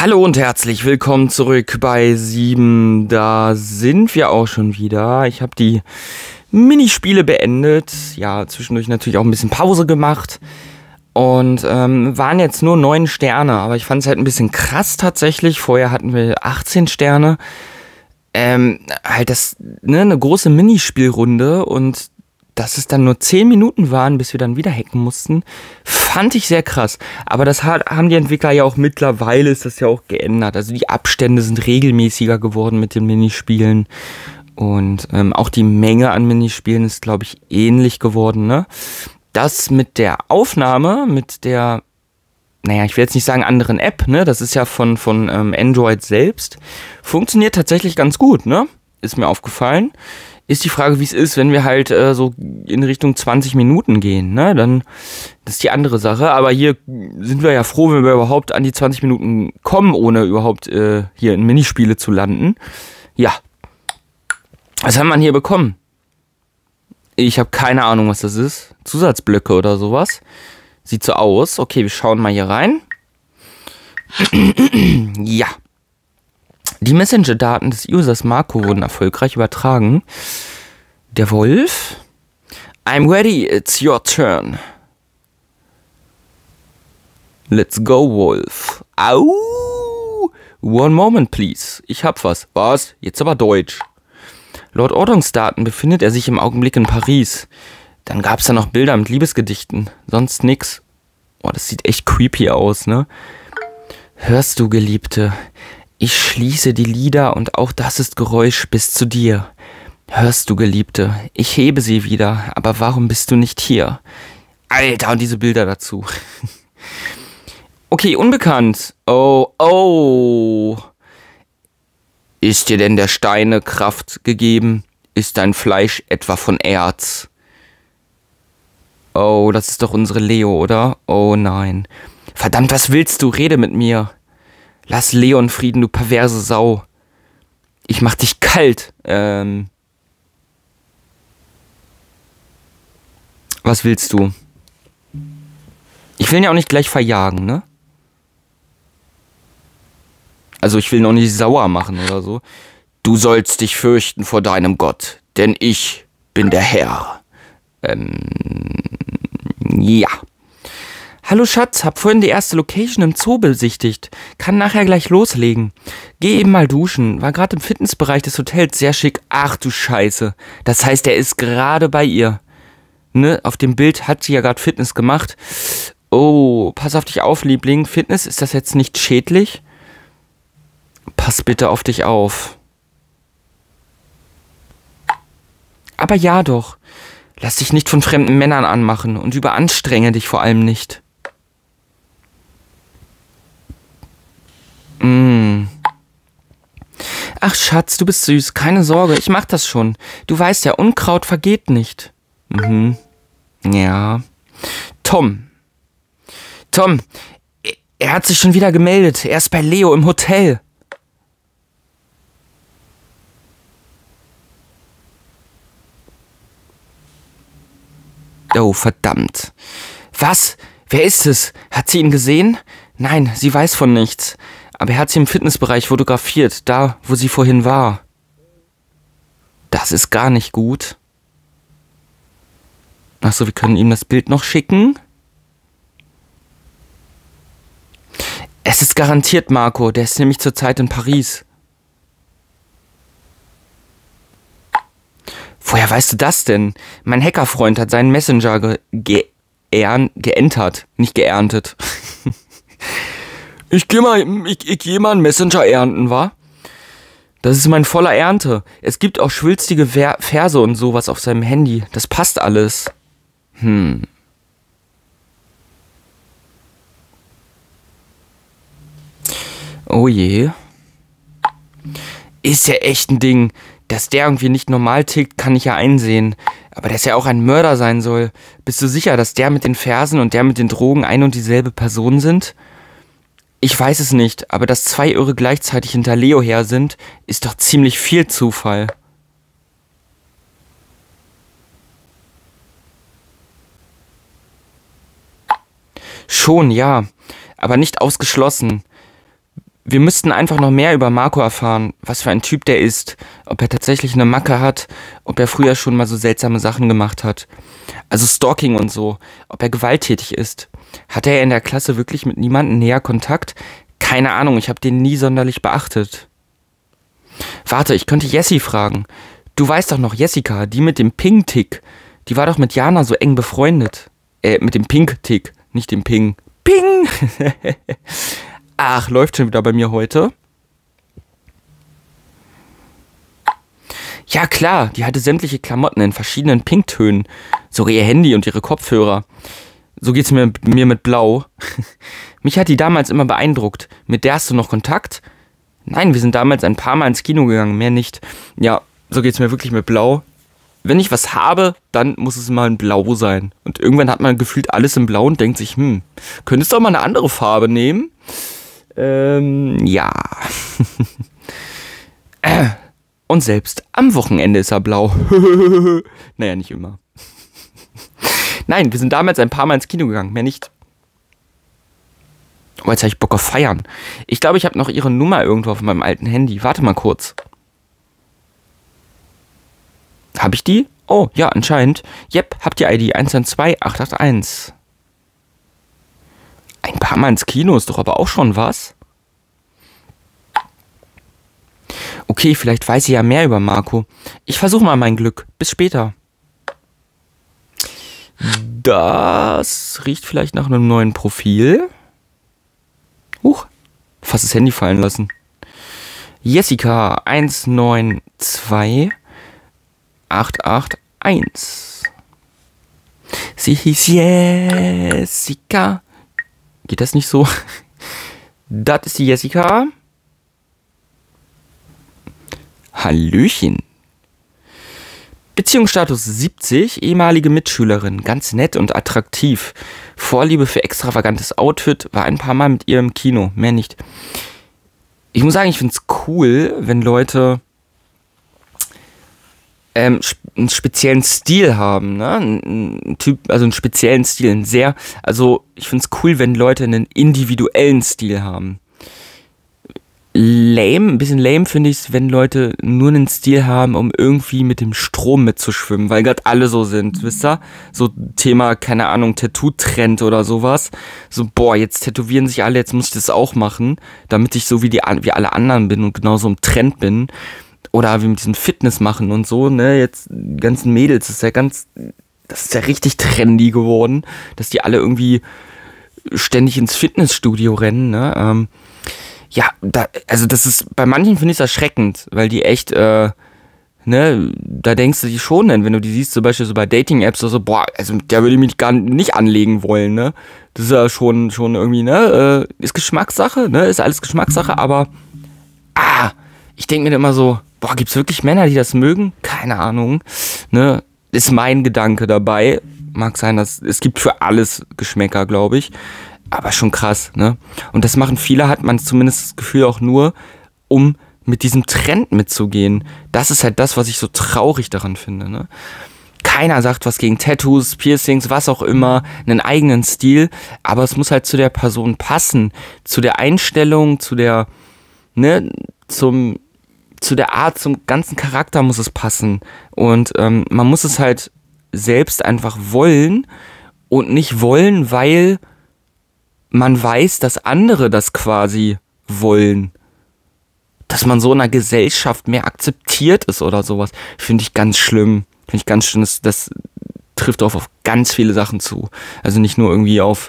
Hallo und herzlich willkommen zurück bei 7. Da sind wir auch schon wieder. Ich habe die Minispiele beendet. Ja, zwischendurch natürlich auch ein bisschen Pause gemacht. Und waren jetzt nur 9 Sterne. Aber ich fand es halt ein bisschen krass tatsächlich. Vorher hatten wir 18 Sterne. Halt das, ne, eine große Minispielrunde. Und dass es dann nur 10 Minuten waren, bis wir dann wieder hacken mussten, fand ich sehr krass. Aber das haben die Entwickler ja auch mittlerweile, ist das ja auch geändert. Also die Abstände sind regelmäßiger geworden mit den Minispielen. Und auch die Menge an Minispielen ist, glaube ich, ähnlich geworden, ne? Das mit der Aufnahme, mit der, naja, ich will jetzt nicht sagen anderen App, ne? Das ist ja von Android selbst. Funktioniert tatsächlich ganz gut, ne? Ist mir aufgefallen. Ist die Frage, wie es ist, wenn wir halt so in Richtung 20 Minuten gehen, ne? Dann, das ist die andere Sache. Aber hier sind wir ja froh, wenn wir überhaupt an die 20 Minuten kommen, ohne überhaupt hier in Minispiele zu landen. Ja. Was haben wir hier bekommen? Ich habe keine Ahnung, was das ist. Zusatzblöcke oder sowas. Sieht so aus. Okay, wir schauen mal hier rein. Ja. Die Messenger-Daten des Users Marco wurden erfolgreich übertragen. Der Wolf. I'm ready, it's your turn. Let's go, Wolf. Au! One moment, please. Ich hab was. Was? Jetzt aber Deutsch. Laut Ortungsdaten befindet er sich im Augenblick in Paris. Dann gab's da noch Bilder mit Liebesgedichten. Sonst nix. Oh, das sieht echt creepy aus, ne? Hörst du, Geliebte? Ich schließe die Lider und auch das ist Geräusch bis zu dir. Hörst du, Geliebte? Ich hebe sie wieder, aber warum bist du nicht hier? Alter, und diese Bilder dazu. Okay, unbekannt. Oh. Ist dir denn der Steine Kraft gegeben? Ist dein Fleisch etwa von Erz? Oh, das ist doch unsere Leo, oder? Oh nein. Verdammt, was willst du? Rede mit mir. Lass Leon Frieden, du perverse Sau. Ich mach dich kalt. Was willst du? Ich will ihn ja auch nicht gleich verjagen, ne? Also ich will ihn auch nicht sauer machen oder so. Du sollst dich fürchten vor deinem Gott, denn ich bin der Herr. Ja. Hallo Schatz, hab vorhin die erste Location im Zoo besichtigt. Kann nachher gleich loslegen. Geh eben mal duschen. War gerade im Fitnessbereich des Hotels, sehr schick. Ach du Scheiße. Das heißt, er ist gerade bei ihr. Ne, auf dem Bild hat sie ja gerade Fitness gemacht. Oh, pass auf dich auf, Liebling. Fitness, ist das jetzt nicht schädlich? Pass bitte auf dich auf. Aber ja doch. Lass dich nicht von fremden Männern anmachen und überanstrenge dich vor allem nicht. Ach Schatz, du bist süß, keine Sorge, ich mach das schon. Du weißt ja, Unkraut vergeht nicht. Ja. Tom, er hat sich schon wieder gemeldet. Er ist bei Leo im Hotel. Oh, verdammt. Was? Wer ist es? Hat sie ihn gesehen? Nein, sie weiß von nichts. Aber er hat sie im Fitnessbereich fotografiert, da, wo sie vorhin war. Das ist gar nicht gut. Achso, wir können ihm das Bild noch schicken. Es ist garantiert Marco, der ist nämlich zurzeit in Paris. Woher weißt du das denn? Mein Hackerfreund hat seinen Messenger geentert, nicht geerntet. Ich geh mal einen Messenger ernten, wa? Das ist mein voller Ernte. Es gibt auch schwülstige Verse und sowas auf seinem Handy. Das passt alles. Oh je. Ist ja echt ein Ding. Dass der irgendwie nicht normal tickt, kann ich ja einsehen. Aber dass er auch ein Mörder sein soll. Bist du sicher, dass der mit den Fersen und der mit den Drogen ein und dieselbe Person sind? Ich weiß es nicht, aber dass 2 Irre gleichzeitig hinter Leo her sind, ist doch ziemlich viel Zufall. Schon, ja. Aber nicht ausgeschlossen. Wir müssten einfach noch mehr über Marco erfahren, was für ein Typ der ist, ob er tatsächlich eine Macke hat, ob er früher schon mal so seltsame Sachen gemacht hat. Also Stalking und so, ob er gewalttätig ist. Hatte er in der Klasse wirklich mit niemandem näher Kontakt? Keine Ahnung, ich habe den nie sonderlich beachtet. Warte, ich könnte Jessie fragen. Du weißt doch noch Jessica, die mit dem Ping-Tick. Die war doch mit Jana so eng befreundet. Mit dem Pink-Tick, nicht dem Ping. Ping! Ach, läuft schon wieder bei mir heute. Ja klar, die hatte sämtliche Klamotten in verschiedenen Pinktönen. Sogar ihr Handy und ihre Kopfhörer. So geht's mir mit Blau. Mich hat die damals immer beeindruckt. Mit der hast du noch Kontakt? Nein, wir sind damals ein paar Mal ins Kino gegangen, mehr nicht. Ja, so geht's mir wirklich mit Blau. Wenn ich was habe, dann muss es mal ein Blau sein. Und irgendwann hat man gefühlt alles in Blau und denkt sich, könntest du auch mal eine andere Farbe nehmen? Ja. Und selbst am Wochenende ist er blau. Naja, nicht immer. Nein, wir sind damals ein paar Mal ins Kino gegangen, mehr nicht. Oh, jetzt habe ich Bock auf Feiern. Ich glaube, ich habe noch ihre Nummer irgendwo auf meinem alten Handy. Warte mal kurz. Habe ich die? Oh, ja, anscheinend. Yep, habt ihr ID 112881. Ein paar Mal ins Kino ist doch aber auch schon was. Okay, vielleicht weiß sie ja mehr über Marco. Ich versuche mal mein Glück. Bis später. Das riecht vielleicht nach einem neuen Profil. Huch, fast das Handy fallen lassen. Jessica 192881. Sie hieß Jessica. Geht das nicht so? Das ist die Jessica. Hallöchen. Beziehungsstatus 70, ehemalige Mitschülerin, ganz nett und attraktiv. Vorliebe für extravagantes Outfit, war ein paar Mal mit ihr im Kino, mehr nicht. Ich muss sagen, ich finde es cool, wenn Leute einen speziellen Stil haben, ne? Einen speziellen Stil, ich finde es cool, wenn Leute einen individuellen Stil haben. Ein bisschen lame finde ich es, wenn Leute nur einen Stil haben, um irgendwie mit dem Strom mitzuschwimmen, weil gerade alle so sind, wisst ihr? So Thema, keine Ahnung, Tattoo-Trend oder sowas. So, jetzt tätowieren sich alle, jetzt muss ich das auch machen, damit ich so wie alle anderen bin und genauso im Trend bin. Oder wie mit diesem Fitness machen und so, ne? Jetzt die ganzen Mädels, das ist ja richtig trendy geworden, dass die alle irgendwie ständig ins Fitnessstudio rennen, ne? Das ist, bei manchen finde ich es erschreckend, weil die echt, da denkst du dich schon, denn wenn du die siehst, zum Beispiel so bei Dating-Apps oder so, der würde ich mich gar nicht anlegen wollen, ne? Das ist ja schon irgendwie, ne? Ist Geschmackssache, ne? Ist alles Geschmackssache, aber, ich denke mir immer so, gibt's wirklich Männer, die das mögen? Keine Ahnung, ne? Ist mein Gedanke dabei. Mag sein, dass es gibt für alles Geschmäcker, glaube ich. Aber schon krass, ne? Und das machen viele, hat man zumindest das Gefühl auch nur, um mit diesem Trend mitzugehen. Das ist halt das, was ich so traurig daran finde, ne? Keiner sagt was gegen Tattoos, Piercings, was auch immer, einen eigenen Stil, aber es muss halt zu der Person passen, zu der Einstellung, zu der Art, zum ganzen Charakter muss es passen. Und man muss es halt selbst einfach wollen und nicht wollen, weil man weiß, dass andere das quasi wollen. Dass man so in einer Gesellschaft mehr akzeptiert ist oder sowas. Finde ich ganz schlimm. Das trifft auf ganz viele Sachen zu. Also nicht nur irgendwie auf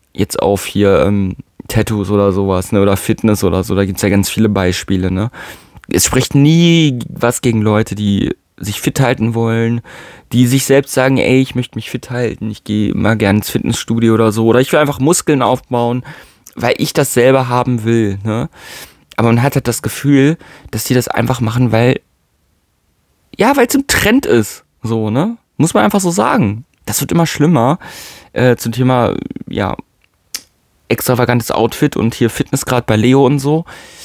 Tattoos oder sowas, ne, oder Fitness oder so. Da gibt es ja ganz viele Beispiele, ne. Es spricht nie was gegen Leute, die sich fit halten wollen, die sich selbst sagen, ey, ich möchte mich fit halten, ich gehe mal gerne ins Fitnessstudio oder so, oder ich will einfach Muskeln aufbauen, weil ich das selber haben will, ne? Aber man hat halt das Gefühl, dass die das einfach machen, weil es im Trend ist, so, ne? Muss man einfach so sagen. Das wird immer schlimmer, zum Thema, extravagantes Outfit und hier Fitness, gerade bei Leo und so.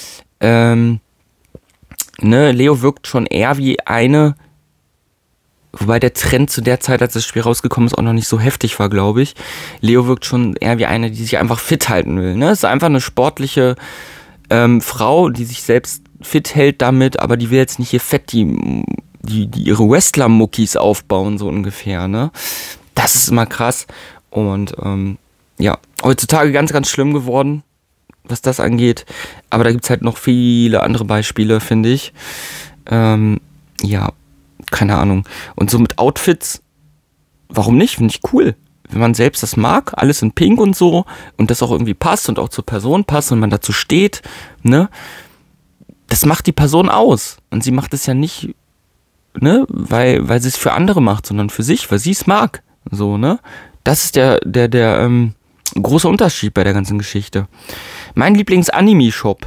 Leo wirkt schon eher wie eine, wobei der Trend zu der Zeit, als das Spiel rausgekommen ist, auch noch nicht so heftig war, glaube ich. Leo wirkt schon eher wie eine, die sich einfach fit halten will, ne? Ist einfach eine sportliche Frau, die sich selbst fit hält damit, aber die will jetzt nicht ihr Fett, die ihre Wrestler-Muckis aufbauen, so ungefähr, ne? Das ist immer krass. Und ja, heutzutage ganz, ganz schlimm geworden, was das angeht. Aber da gibt es halt noch viele andere Beispiele, finde ich. Ja, keine Ahnung. Und so mit Outfits, warum nicht? Finde ich cool. Wenn man selbst das mag, alles in Pink und so, und das auch irgendwie passt und auch zur Person passt und man dazu steht, ne? Das macht die Person aus. Und sie macht es ja nicht, ne, weil sie es für andere macht, sondern für sich, weil sie es mag. So, ne? Das ist der große Unterschied bei der ganzen Geschichte. Mein Lieblings-Anime-Shop.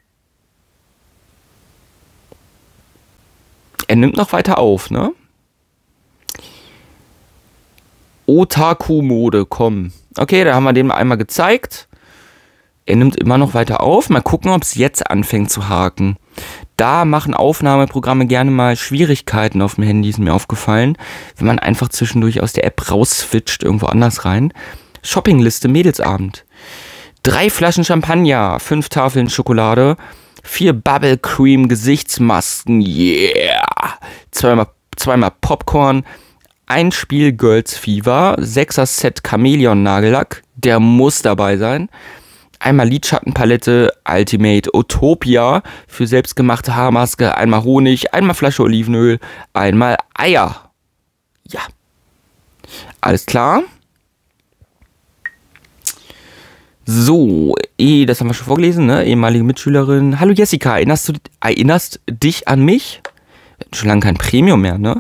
Er nimmt noch weiter auf, ne? Otaku-Mode, komm. Okay, da haben wir den einmal gezeigt. Er nimmt immer noch weiter auf. Mal gucken, ob es jetzt anfängt zu haken. Da machen Aufnahmeprogramme gerne mal Schwierigkeiten auf dem Handy, ist mir aufgefallen. Wenn man einfach zwischendurch aus der App rausswitcht, irgendwo anders rein. Shoppingliste Mädelsabend. 3 Flaschen Champagner, 5 Tafeln Schokolade, 4 Bubble Cream Gesichtsmasken, yeah! Zweimal Popcorn, ein Spiel Girls Fever, 6er Set Chamäleon Nagellack, der muss dabei sein. Einmal Lidschattenpalette Ultimate Utopia für selbstgemachte Haarmaske, einmal Honig, einmal Flasche Olivenöl, einmal Eier. Ja. Alles klar. So, das haben wir schon vorgelesen, ne? Ehemalige Mitschülerin. Hallo Jessica, erinnerst dich an mich? Wir hatten schon lange kein Premium mehr, ne?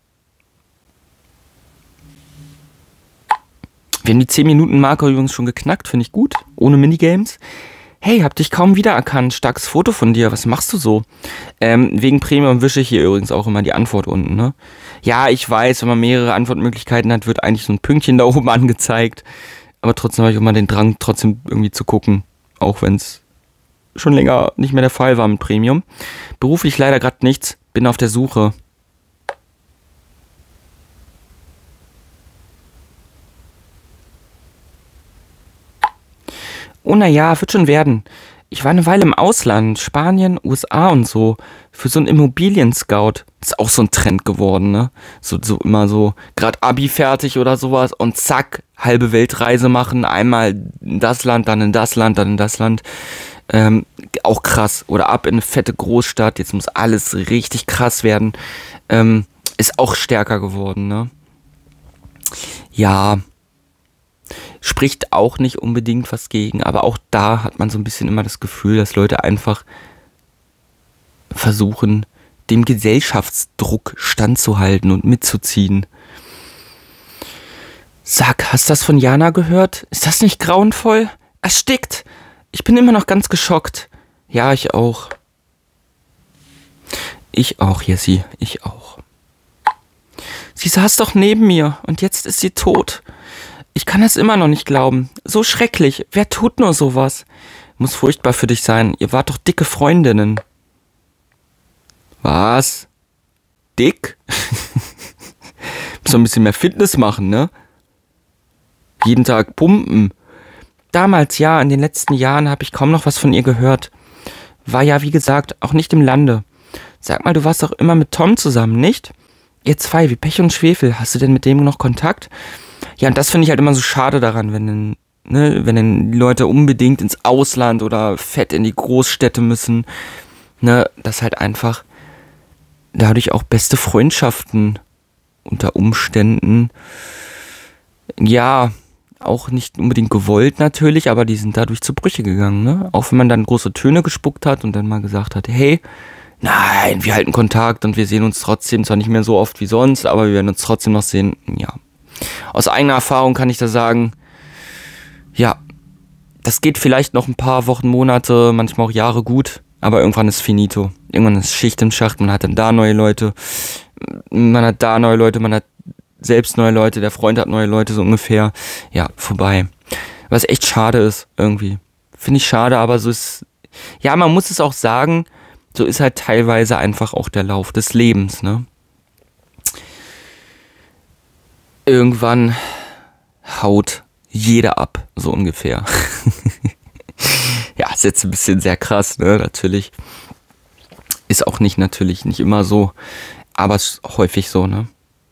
Wir haben die 10-Minuten-Marke übrigens schon geknackt, finde ich gut. Ohne Minigames. Hey, hab dich kaum wiedererkannt. Starkes Foto von dir. Was machst du so? Wegen Premium wische ich hier übrigens auch immer die Antwort unten, ne? Ja, ich weiß, wenn man mehrere Antwortmöglichkeiten hat, wird eigentlich so ein Pünktchen da oben angezeigt. Aber trotzdem habe ich immer den Drang, trotzdem irgendwie zu gucken. Auch wenn es schon länger nicht mehr der Fall war mit Premium. Beruflich leider gerade nichts. Bin auf der Suche. Oh naja, wird schon werden. Ich war eine Weile im Ausland, Spanien, USA und so, für so einen Immobilien-Scout. Ist auch so ein Trend geworden, ne? So immer so, gerade Abi fertig oder sowas und zack, halbe Weltreise machen. Einmal in das Land, dann in das Land, dann in das Land. Auch krass. Oder ab in eine fette Großstadt, jetzt muss alles richtig krass werden. Ist auch stärker geworden, ne? Ja. Spricht auch nicht unbedingt was gegen, aber auch da hat man so ein bisschen immer das Gefühl, dass Leute einfach versuchen, dem Gesellschaftsdruck standzuhalten und mitzuziehen. Sag, hast du das von Jana gehört? Ist das nicht grauenvoll? Erstickt! Ich bin immer noch ganz geschockt. Ja, ich auch. Ich auch, Jessie, ich auch. Sie saß doch neben mir und jetzt ist sie tot. Ich kann es immer noch nicht glauben. So schrecklich. Wer tut nur sowas? Muss furchtbar für dich sein. Ihr wart doch dicke Freundinnen. Was? Dick? Muss doch ein bisschen mehr Fitness machen, ne? Jeden Tag pumpen. Damals ja, in den letzten Jahren habe ich kaum noch was von ihr gehört. War ja, wie gesagt, auch nicht im Lande. Sag mal, du warst doch immer mit Tom zusammen, nicht? Ihr zwei, wie Pech und Schwefel. Hast du denn mit dem noch Kontakt? Ja, und das finde ich halt immer so schade daran, wenn dann die Leute unbedingt ins Ausland oder fett in die Großstädte müssen, ne, dass halt einfach dadurch auch beste Freundschaften unter Umständen, ja, auch nicht unbedingt gewollt natürlich, aber die sind dadurch zu Brüche gegangen, ne? Auch wenn man dann große Töne gespuckt hat und dann mal gesagt hat, hey, nein, wir halten Kontakt und wir sehen uns trotzdem, zwar nicht mehr so oft wie sonst, aber wir werden uns trotzdem noch sehen, ja. Aus eigener Erfahrung kann ich da sagen, ja, das geht vielleicht noch ein paar Wochen, Monate, manchmal auch Jahre gut, aber irgendwann ist finito. Irgendwann ist Schicht im Schacht, man hat dann da neue Leute, man hat da neue Leute, man hat selbst neue Leute, der Freund hat neue Leute, so ungefähr. Ja, vorbei. Was echt schade ist, irgendwie. Finde ich schade, aber so ist, ja, man muss es auch sagen, so ist halt teilweise einfach auch der Lauf des Lebens, ne? Irgendwann haut jeder ab, so ungefähr. Ja, ist jetzt ein bisschen sehr krass, ne? Natürlich. Ist auch natürlich nicht immer so, aber es ist häufig so, ne?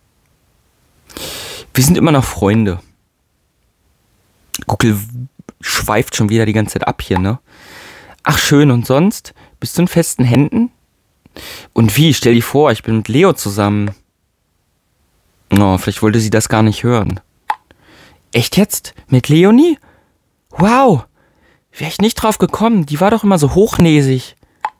Wir sind immer noch Freunde. Google schweift schon wieder die ganze Zeit ab hier, ne? Ach schön, und sonst? Bist du in festen Händen? Und wie? Stell dir vor, ich bin mit Leo zusammen. Oh, vielleicht wollte sie das gar nicht hören. Echt jetzt? Mit Leonie? Wow! Wäre ich nicht drauf gekommen, die war doch immer so hochnäsig.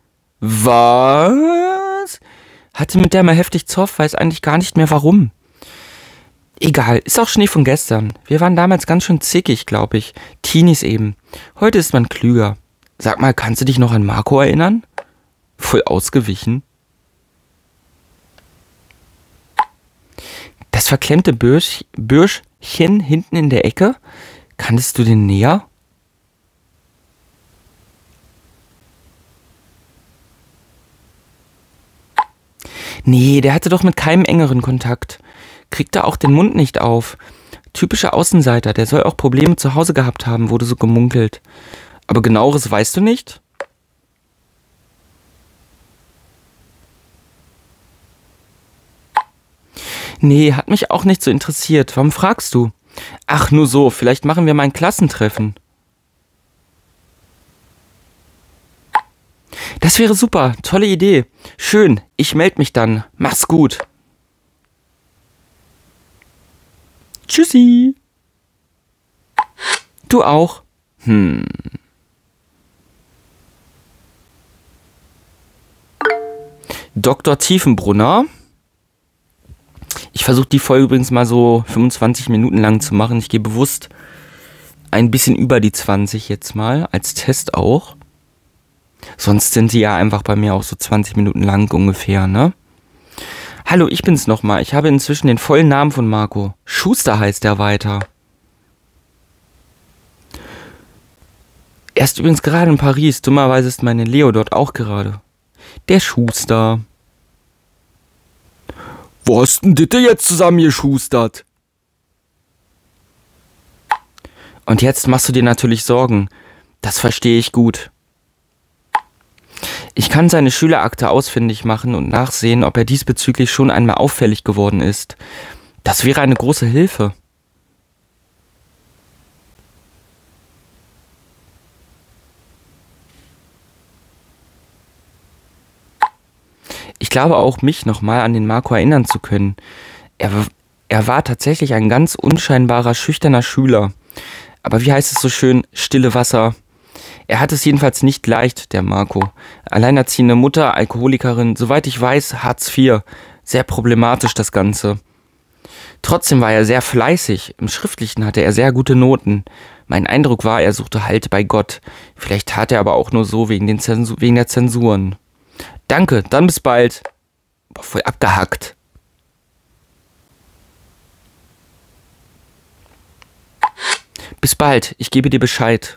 Was? Hatte mit der mal heftig Zoff, weiß eigentlich gar nicht mehr warum. Egal, ist auch Schnee von gestern. Wir waren damals ganz schön zickig, glaube ich. Teenies eben. Heute ist man klüger. Sag mal, kannst du dich noch an Marco erinnern? Voll ausgewichen. Das verklemmte Bürschchen hinten in der Ecke? Kanntest du den näher? Nee, der hatte doch mit keinem engeren Kontakt. Kriegte auch den Mund nicht auf. Typischer Außenseiter, der soll auch Probleme zu Hause gehabt haben, wurde so gemunkelt. Aber genaueres weißt du nicht? Nee, hat mich auch nicht so interessiert. Warum fragst du? Ach, nur so, vielleicht machen wir mal ein Klassentreffen. Das wäre super, tolle Idee. Schön, ich melde mich dann. Mach's gut. Tschüssi. Du auch. Dr. Tiefenbrunner. Ich versuche die Folge übrigens mal so 25 Minuten lang zu machen. Ich gehe bewusst ein bisschen über die 20 jetzt mal, als Test auch. Sonst sind sie ja einfach bei mir auch so 20 Minuten lang ungefähr, ne? Hallo, ich bin's nochmal. Ich habe inzwischen den vollen Namen von Marco. Schuster heißt er weiter. Er ist übrigens gerade in Paris. Dummerweise ist meine Leo dort auch gerade. Der Schuster. Wo hast denn das jetzt zusammengeschustert? Und jetzt machst du dir natürlich Sorgen. Das verstehe ich gut. Ich kann seine Schülerakte ausfindig machen und nachsehen, ob er diesbezüglich schon einmal auffällig geworden ist. Das wäre eine große Hilfe. Ich glaube auch, mich nochmal an den Marco erinnern zu können. Er war tatsächlich ein ganz unscheinbarer, schüchterner Schüler. Aber wie heißt es so schön, stille Wasser. Er hat es jedenfalls nicht leicht, der Marco. Alleinerziehende Mutter, Alkoholikerin, soweit ich weiß, Hartz IV. Sehr problematisch das Ganze. Trotzdem war er sehr fleißig. Im Schriftlichen hatte er sehr gute Noten. Mein Eindruck war, er suchte Halt bei Gott. Vielleicht tat er aber auch nur so wegen der Zensuren. Danke, dann bis bald. Boah, voll abgehackt. Bis bald, ich gebe dir Bescheid.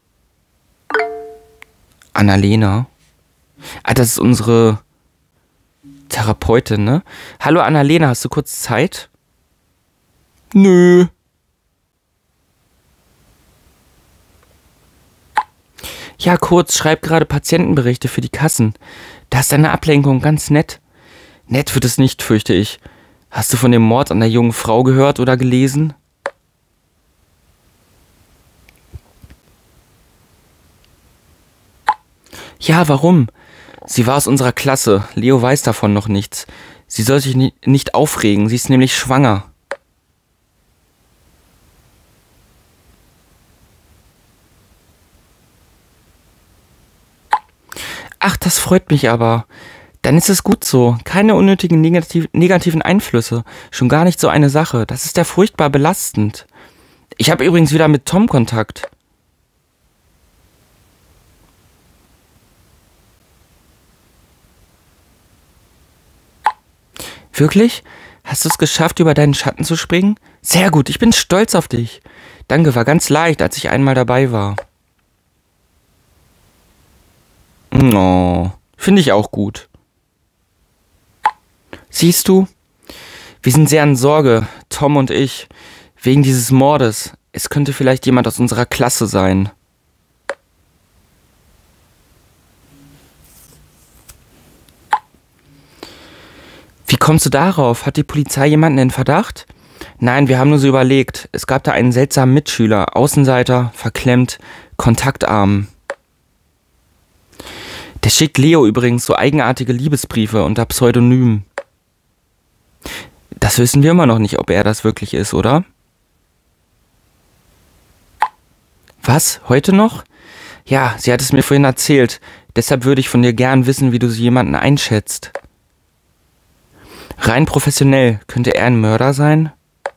Annalena. Ah, das ist unsere Therapeutin, ne? Hallo Annalena, hast du kurz Zeit? Nö. Ja, kurz, schreib gerade Patientenberichte für die Kassen. Da ist eine Ablenkung, ganz nett. Nett wird es nicht, fürchte ich. Hast du von dem Mord an der jungen Frau gehört oder gelesen? Ja, warum? Sie war aus unserer Klasse. Leo weiß davon noch nichts. Sie soll sich nicht aufregen, sie ist nämlich schwanger. Ach, das freut mich aber. Dann ist es gut so. Keine unnötigen negativen Einflüsse. Schon gar nicht so eine Sache. Das ist ja furchtbar belastend. Ich habe übrigens wieder mit Tom Kontakt. Wirklich? Hast du es geschafft, über deinen Schatten zu springen? Sehr gut, ich bin stolz auf dich. Danke, war ganz leicht, als ich einmal dabei war. Oh, finde ich auch gut. Siehst du, wir sind sehr in Sorge, Tom und ich, wegen dieses Mordes. Es könnte vielleicht jemand aus unserer Klasse sein. kommst du darauf? Hat die Polizei jemanden in Verdacht? Nein, wir haben nur so überlegt. Es gab da einen seltsamen Mitschüler, Außenseiter, verklemmt, kontaktarm. Der schickt Leo übrigens so eigenartige Liebesbriefe unter Pseudonym. Das wissen wir immer noch nicht, ob er das wirklich ist, oder? Was? Heute noch? Ja, sie hat es mir vorhin erzählt. Deshalb würde ich von dir gern wissen, wie du so jemanden einschätzt. Rein professionell, könnte er ein Mörder sein?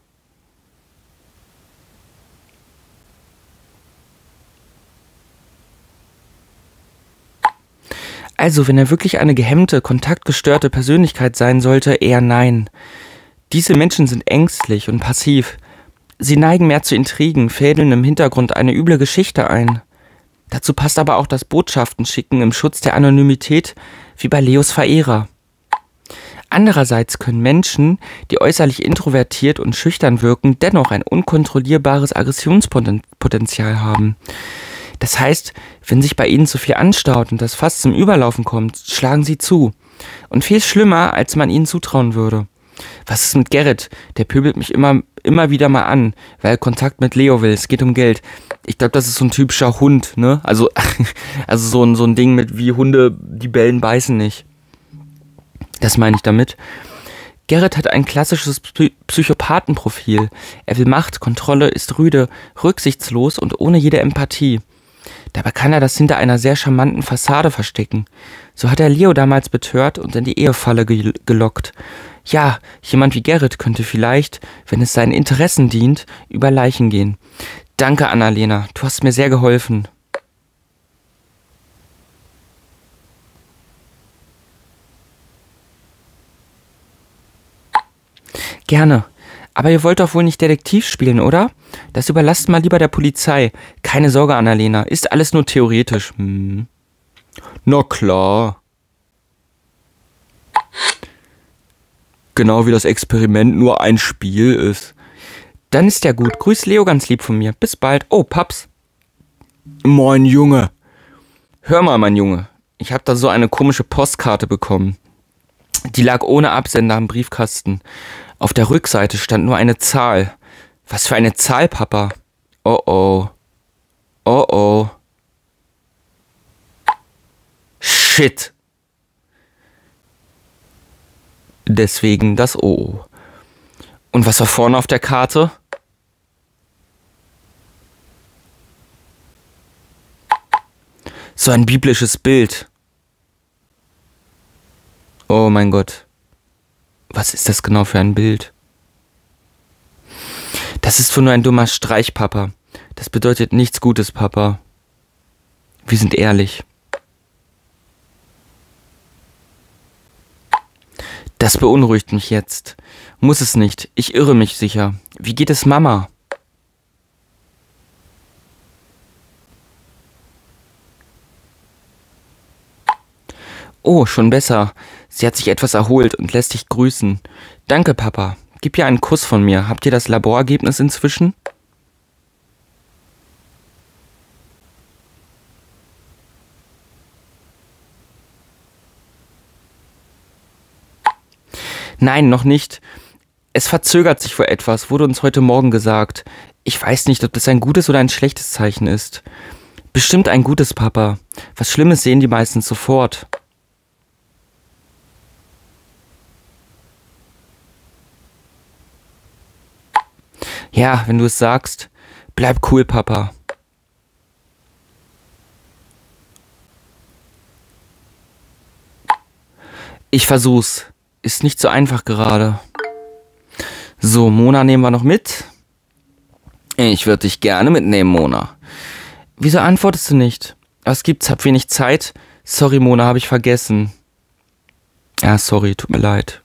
Also, wenn er wirklich eine gehemmte, kontaktgestörte Persönlichkeit sein sollte, eher nein. Diese Menschen sind ängstlich und passiv. Sie neigen mehr zu Intrigen, fädeln im Hintergrund eine üble Geschichte ein. Dazu passt aber auch das Botschaften schicken im Schutz der Anonymität, wie bei Leos Verehrer. Andererseits können Menschen, die äußerlich introvertiert und schüchtern wirken, dennoch ein unkontrollierbares Aggressionspotenzial haben. Das heißt, wenn sich bei ihnen zu viel anstaut und das Fass zum Überlaufen kommt, schlagen sie zu. Und viel schlimmer, als man ihnen zutrauen würde. Was ist mit Gerrit? Der pöbelt mich immer wieder mal an, weil er Kontakt mit Leo will. Es geht um Geld. Ich glaube, das ist so ein typischer Hund, ne? Also so ein Ding mit wie Hunde, die bellen, beißen nicht. Das meine ich damit. Gerrit hat ein klassisches Psychopathenprofil. Er will Macht, Kontrolle, ist rüde, rücksichtslos und ohne jede Empathie. Dabei kann er das hinter einer sehr charmanten Fassade verstecken. So hat er Leo damals betört und in die Ehefalle gelockt. Ja, jemand wie Gerrit könnte vielleicht, wenn es seinen Interessen dient, über Leichen gehen. Danke, Annalena, du hast mir sehr geholfen. Gerne. Aber ihr wollt doch wohl nicht Detektiv spielen, oder? Das überlasst mal lieber der Polizei. Keine Sorge, Annalena. Ist alles nur theoretisch. Na klar. Genau wie das Experiment nur ein Spiel ist. Dann ist ja gut. Grüß Leo ganz lieb von mir. Bis bald. Oh, Paps. Moin, Junge. Hör mal, mein Junge. Ich habe da so eine komische Postkarte bekommen. Die lag ohne Absender am Briefkasten. Auf der Rückseite stand nur eine Zahl. Was für eine Zahl, Papa? Oh oh. Oh oh. Shit. Deswegen das O. Und was war vorne auf der Karte? So ein biblisches Bild. Oh mein Gott. Was ist das genau für ein Bild? Das ist wohl nur ein dummer Streich, Papa. Das bedeutet nichts Gutes, Papa. Wir sind ehrlich. Das beunruhigt mich jetzt. Muss es nicht. Ich irre mich sicher. Wie geht es Mama? Oh, schon besser. Sie hat sich etwas erholt und lässt dich grüßen. Danke, Papa. Gib ihr einen Kuss von mir. Habt ihr das Laborergebnis inzwischen? Nein, noch nicht. Es verzögert sich wohl etwas, wurde uns heute Morgen gesagt. Ich weiß nicht, ob das ein gutes oder ein schlechtes Zeichen ist. Bestimmt ein gutes, Papa. Was Schlimmes sehen die meistens sofort. Ja, wenn du es sagst. Bleib cool, Papa. Ich versuch's. Ist nicht so einfach gerade. So, Mona nehmen wir noch mit. Ich würde dich gerne mitnehmen, Mona. Wieso antwortest du nicht? Was gibt's? Hab wenig Zeit. Sorry, Mona, habe ich vergessen. Ja, sorry, tut mir leid.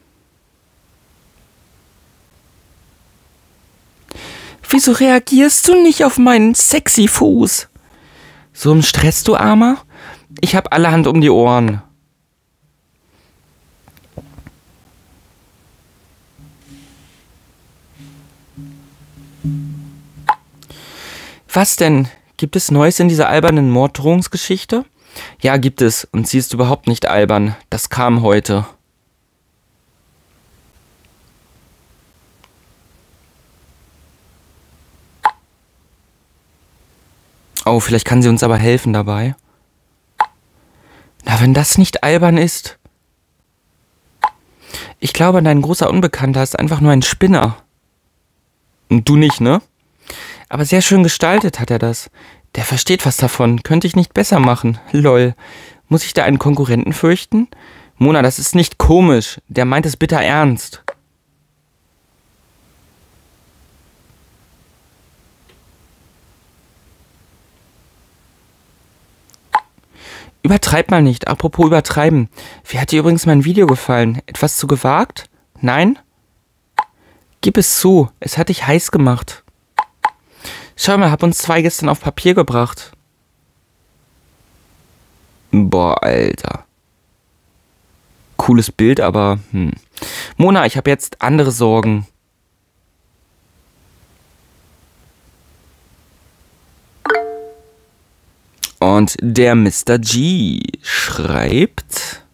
Wieso reagierst du nicht auf meinen sexy Fuß? So im Stress, du Armer? Ich hab allerhand um die Ohren. Was denn? Gibt es Neues in dieser albernen Morddrohungsgeschichte? Ja, gibt es. Und sie ist überhaupt nicht albern. Das kam heute. Oh, vielleicht kann sie uns aber helfen dabei. Na, wenn das nicht albern ist. Ich glaube, dein großer Unbekannter ist einfach nur ein Spinner. Und du nicht, ne? Aber sehr schön gestaltet hat er das. Der versteht was davon. Könnte ich nicht besser machen. Lol. Muss ich da einen Konkurrenten fürchten? Mona, das ist nicht komisch. Der meint es bitter ernst. Übertreib mal nicht. Apropos übertreiben. Wie hat dir übrigens mein Video gefallen? Etwas zu gewagt? Nein? Gib es zu. Es hat dich heiß gemacht. Schau mal, hab uns 2 gestern auf Papier gebracht. Boah, Alter. Cooles Bild, aber Mona, ich habe jetzt andere Sorgen. Und der Mr. G schreibt...